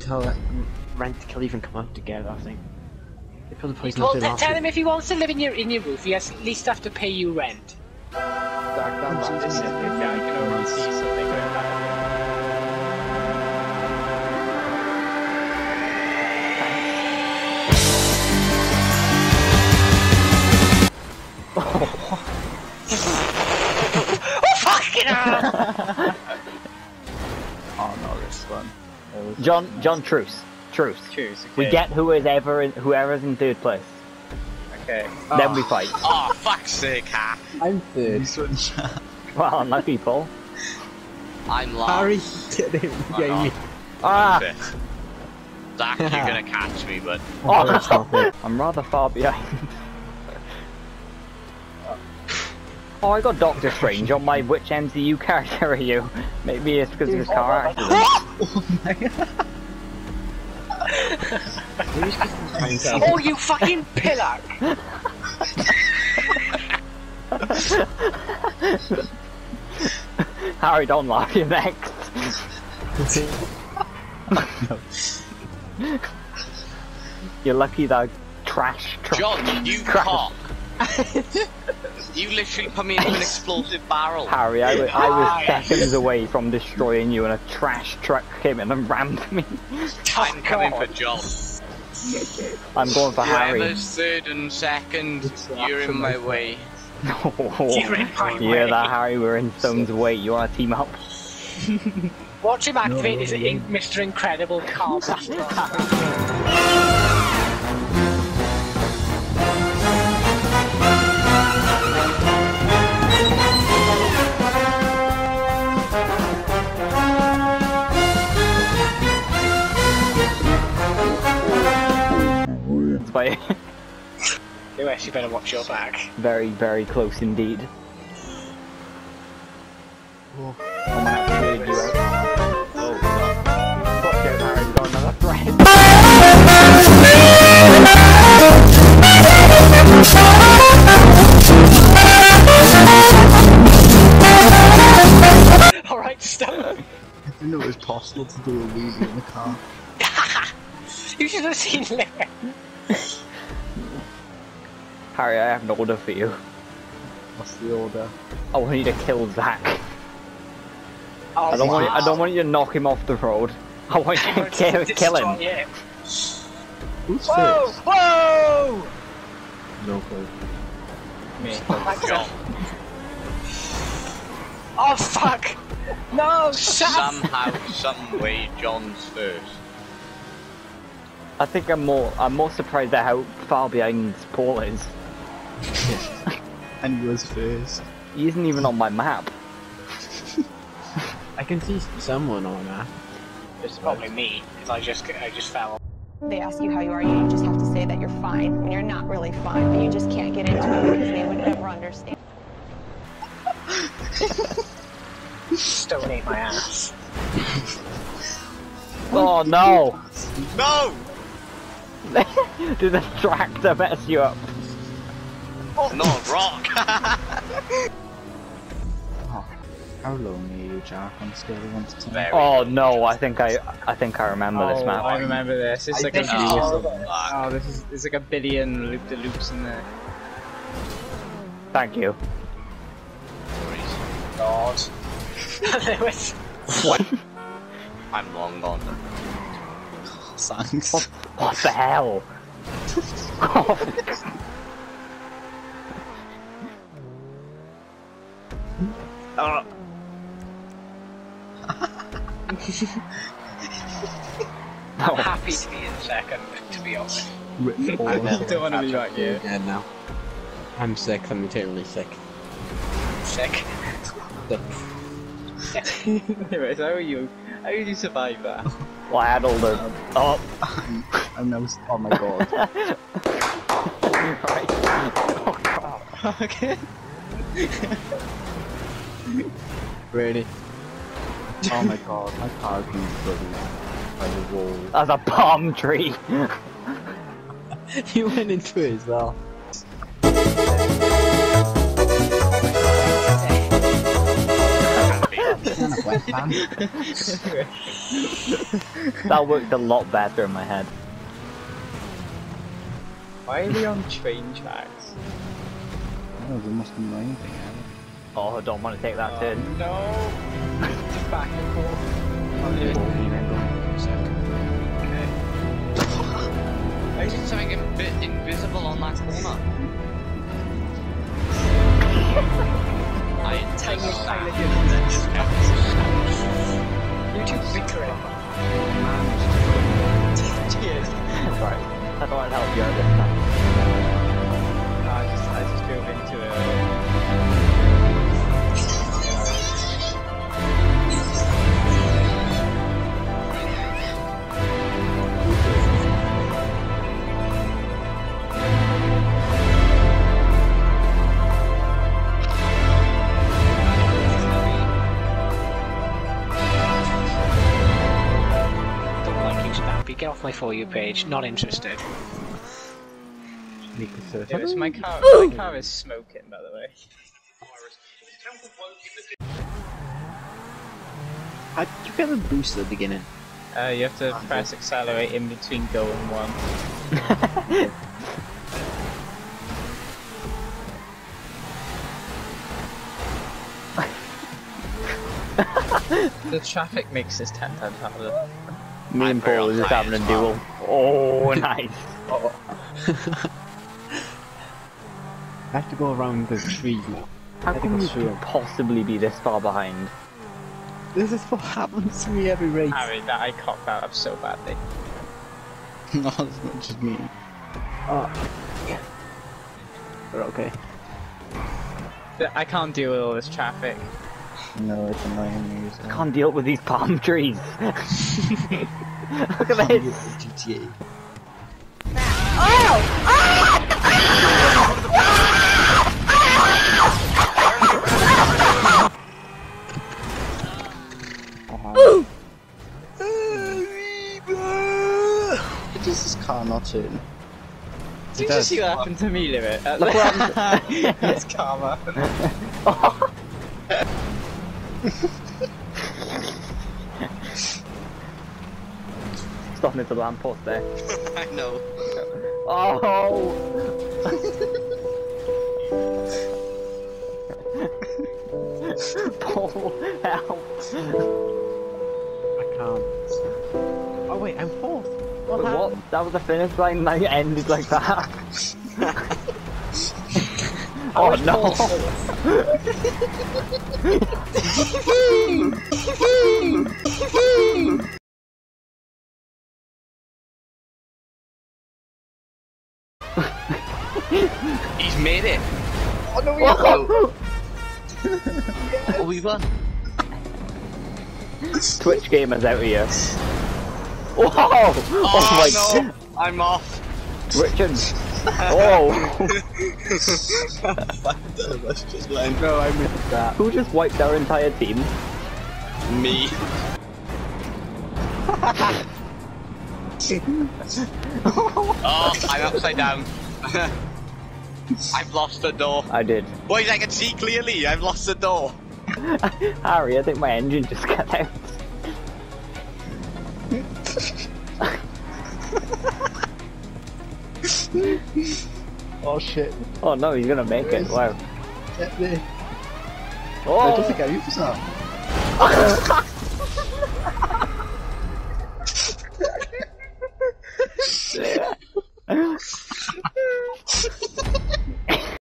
until rent to kill even come out together. I think. They put the place Well, tell him if he wants to live in your roof, he has at least have to pay you rent. This is it. Yeah, I can already see something going back. Oh fucking hell! Oh no, this one. John, truce. Choose, We okay. get whoever's in third place. Okay. Then we fight. Oh, fuck's sake, Ha! I'm third. This one's Well, unlucky Paul. I'm last. Harry did it. Yeah, you. Ah! Fifth. Zach, you're gonna catch me, but Oh, I'm rather far behind. Oh, I got Doctor Strange on my which MCU character are you? Maybe it's because of his car accident. Oh my god. Oh, you fucking pillock! Harry, don't laugh, you're next. You're lucky that trash truck. John, you Crap. cock! You literally put me into an explosive barrel. Harry, I was seconds away from destroying you and a trash truck came in and rammed me. I'm coming for John. I'm going for Harry. Whoever's third and second, you're in my way. You're in my Yeah, way. that Harry, we're in stone's weight. You want to team up? Watch him activate his Mr. Incredible car blaster. By You actually better watch your back. very, very close indeed. Oh. I'm gonna have to lead you out. Oh, God. Fuck it, Harry's got another threat. Alright, stop. I didn't know it was possible to do a wheelie in the car. You should have seen Liam. Harry, I have an order for you. What's the order? I want you to kill Zach. Oh, I don't want you to knock him off the road. I want you to kill him. Who's Whoa! first? Whoa! No clue. Me. John. Oh fuck! No, shut up! Somehow, some way, John's first. I think I'm more surprised at how far behind Paul is. And he was first. He isn't even on my map. I can see someone on that. It's probably me, because I just fell. They ask you how you are, you just have to say that you're fine when you're not really fine, but you just can't get into it because they would never understand. Stone ate my ass. Oh no! No! Did the tractor mess you up? No, rock! Oh, how lonely are you, Jack, on a scale of 1 to 10? Very Oh good. no! I think I remember this map. I remember this. It's like a This is video. horrible. Oh, there's like a billion loop-de-loops in there. Thank you. God. There was... What? I'm long gone. Thanks. What the hell? I'm happy to be in second, to be honest. Rip all I of don't want to be back here. Again now. I'm sick. I'm eternally sick. Sick. Anyways, how are you? How did you survive that? Well, I had all the. Oh. And I was, oh my god. Right. Oh god. Okay. Really? Oh my god, my car's been bloody by the wall. That's a palm tree. You went into it as well. That worked a lot better in my head. Why are we on train tracks? Oh, there must be anything. Oh, I don't want to take that turn. No! Just back and forth. I'll do it. Okay. Why is it something invisible on that corner? I intend to stand and then just You two bickering. Cheers. Sorry, I thought I'd help you out this time. I just drove into it. Don't like you, Stampy. Get off my For You page. Not interested. It was my car. My car is smoking, by the way. How did you get a boost at the beginning? You have to press accelerate in between go and one. The traffic makes this 10 times harder. Me and Paul are just having a duel. Oh, nice. I have to go around the tree now. How can you possibly be this far behind? This is what happens to me every race. Harry, that I cocked that up so badly. No, it's not just me. Oh. We're okay. I can't deal with all this traffic. No, it's annoying me. I can't deal with these palm trees. Look at this. GTA. Does this car not turn? Did you see what happened to me, Limit? Look what happened. It's karma. Stopping at the lamppost there. I know. Oh! Paul, help! I can't. Oh wait, I'm fourth. Wait, what? That was the finish line, now you ended like that. Oh no! He's made it. Oh no, Oh, we won. Twitch gamers out here. Whoa! Oh, my no. I'm off. Richard! Oh! Let's just let him go, I missed that. Who just wiped our entire team? Me. Oh, I'm upside down. I've lost the door. I did. Boys, I can see clearly. I've lost the door. Harry, I think my engine just got out. Oh shit. Oh no, he's gonna make it. Wow. Get there. Oh! I don't think I used that.